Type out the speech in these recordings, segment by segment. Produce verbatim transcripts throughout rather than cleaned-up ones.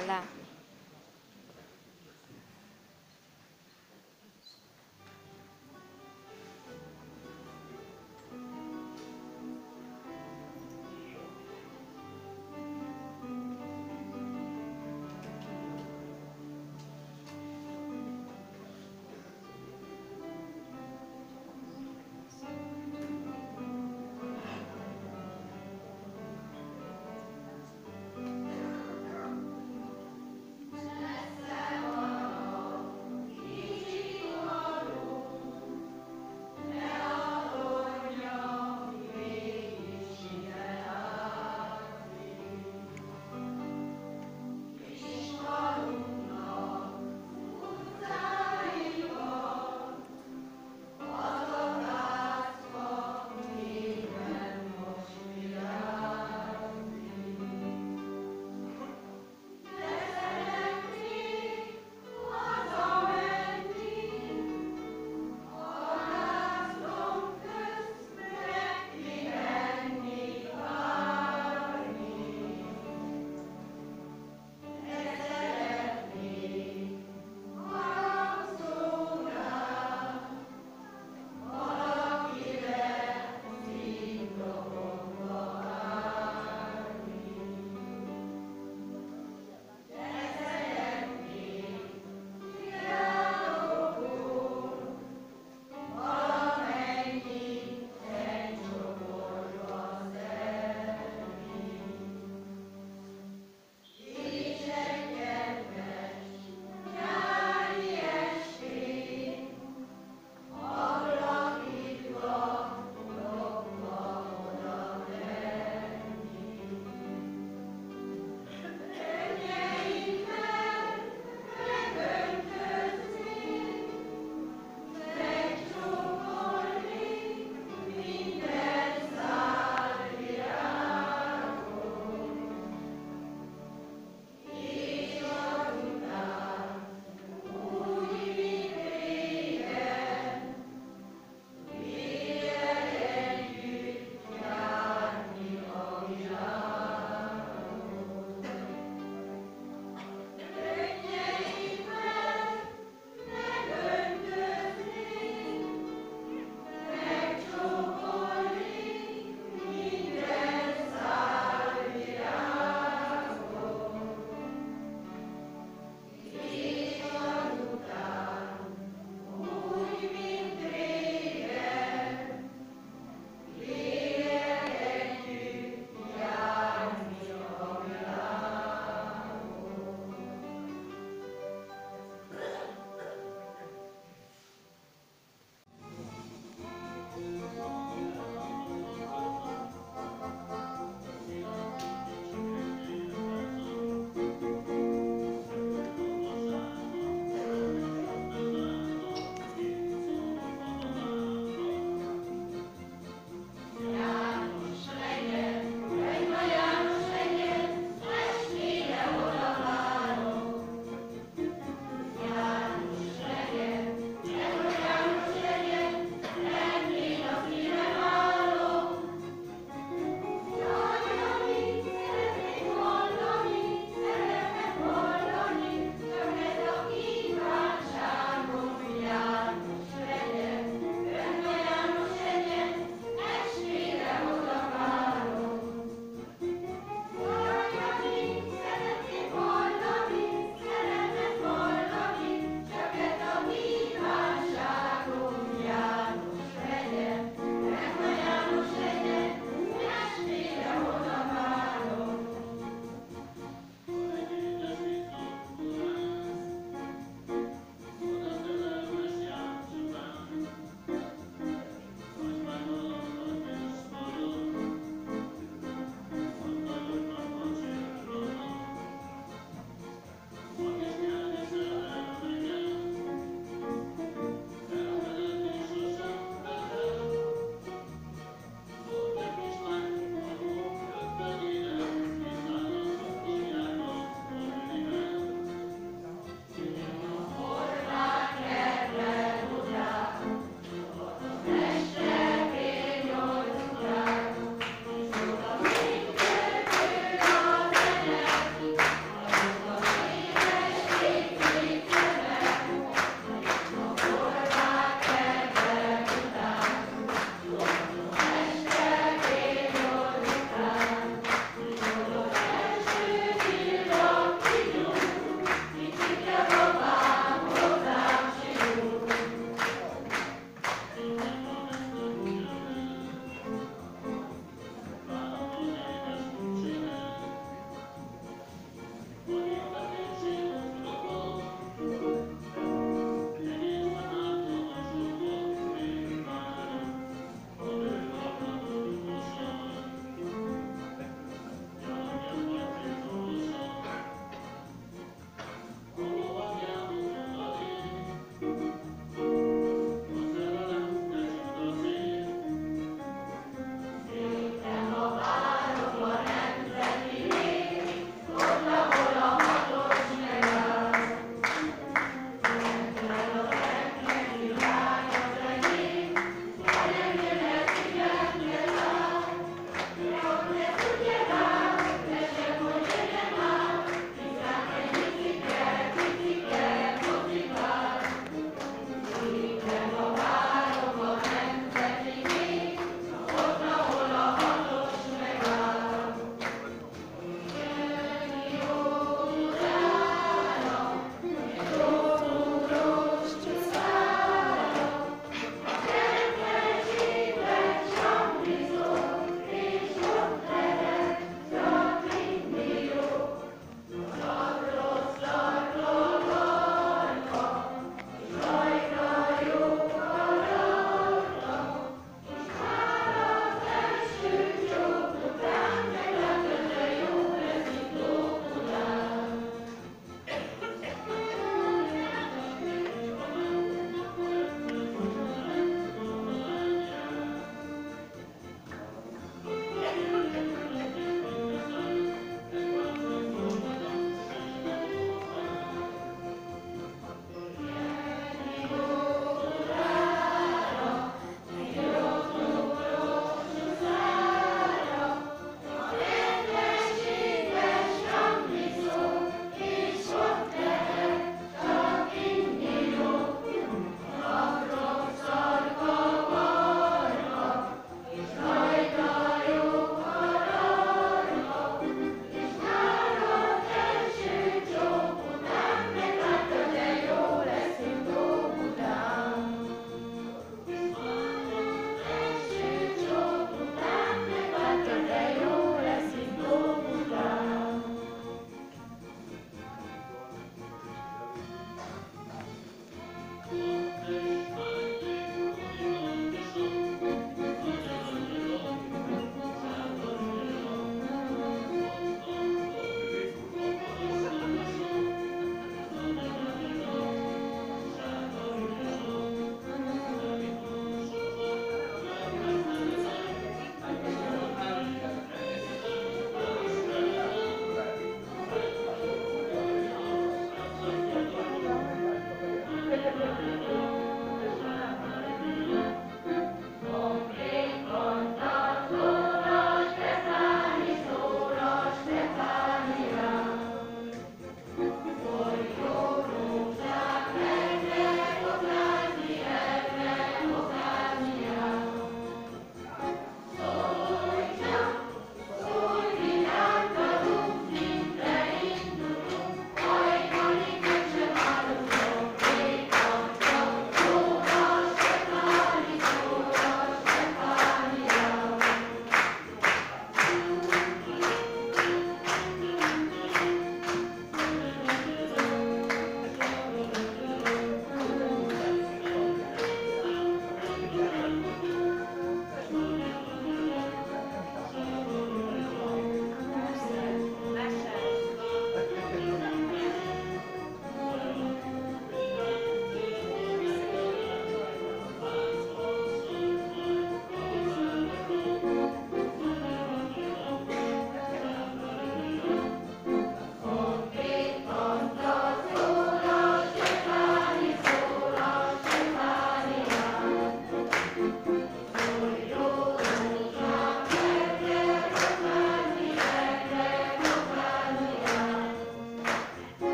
Oxalá.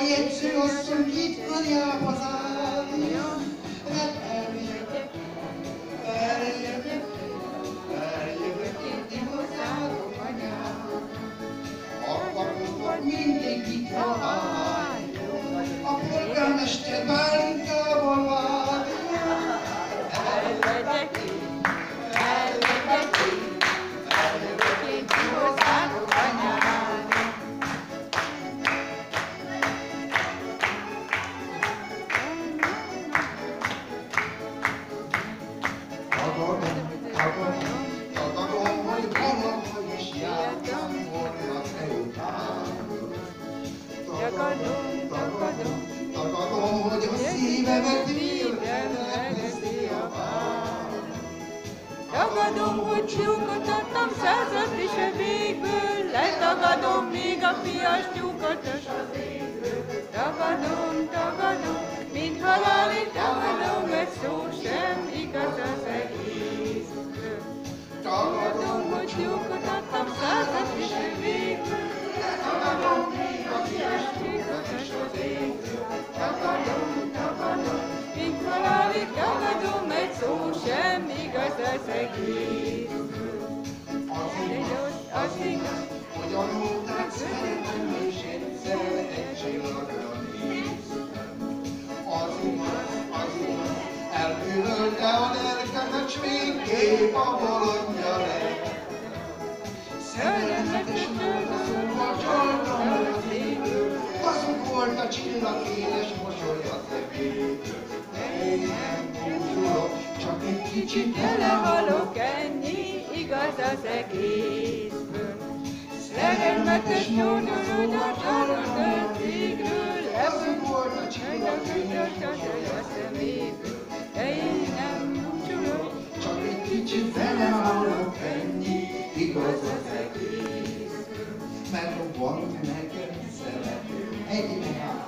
jegyzőasszony itt anyába zárja, mert eljövök, eljövök, eljövök én hozzátok anyám. Akkor mindig itt várjon, a polgármester bánkában várja. Elmegyek én, elmegyek én, eljövök én ti hozzátok anyám. Tagadom, tagadom, tagadom, hogy valahogy is jártam volna te után. Tagadom, tagadom, tagadom, hogy a szívemet vérre megveszi a vár. Tagadom, hogy tyúkot adtam százat is a végből, letagadom még a pias tyúkot az égből. Tagadom, tagadom, mint halálig tagadom, mert szó sem igaz az egészből. Tagadom, hogy tyúkot adtam százat is a végből, letagadom még a pias tyúkot az égből. Tagadom, tagadom, mint halálig tagadom, mert szó sem igaz az egészből. Az igaz, Az igaz, hogy a nótát szeretem, és egyszer egy csillagra néztem. Az igaz, az igaz, elkülölte a lelkemet, s végképp a bolondja lett. Szerelmetes volt a szóval, csaltam a fényből, azok volt a csillagéles mosolya szegéből. De én nem búsulok, csak egy kicsit belehalok ennyi, igaz az egészből. Szerelmetes nyúlnyúlódott csalódott végről, azok volt a csillagéles mosolya szeméből. De én nem búsulok, csak egy kicsit belehalok ennyi, igaz az egészből. Mert van nekem szerető egy hát,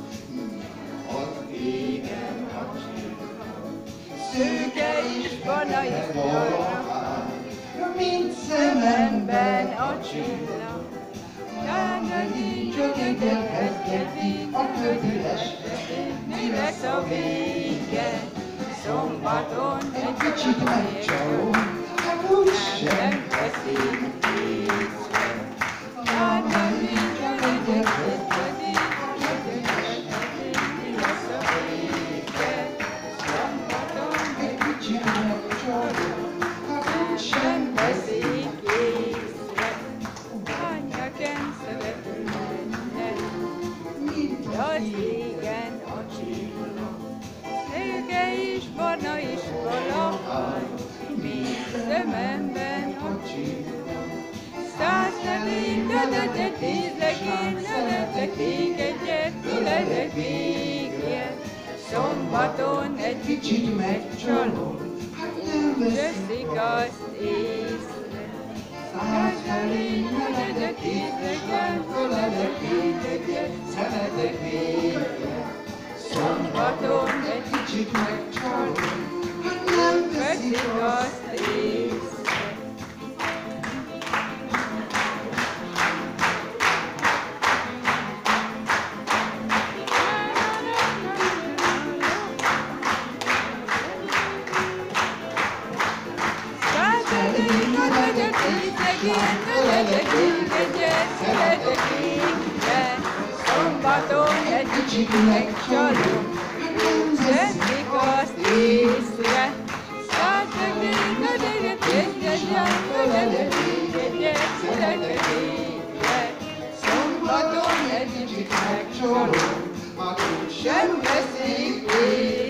az égen a csillag. Szőke is barna is valahán, mint szememben a csillag. Lányai Csak egyet kezdeti a többi este, mi lesz a vége? Szombaton egy kicsit megcsalom, hát úgy sem. nem veszik észre. Lányai csak egyet kezdeti a többi este, mi lesz a vége? Szombaton Egy kicsit megcsalom, hát úgy sem. sem veszik észre. Lányaken szerető lenne, Mint az égen a csillag. Szőke is, barna is valahogy, mint szememben a csillag. Száz nevén, dödödött, tízleg én, nevetek még egyet, tüledek végre. Szombaton egy kicsit megcsalom, hát nem veszik veszik azt észre. száz felé, nevedek tízlegen, föledek még egyet, szeretek végre. Szombaton egy Kicsit megcsalom, hát nem veszik veszik azt. azt észre. Szombaton egy kicsit megcsalom, veszik azt észre. Száztegén, nödegek, egyet, föledek, egyet, születek végre. Szombaton egy kicsit megcsalom, Már úgy sem veszik észre.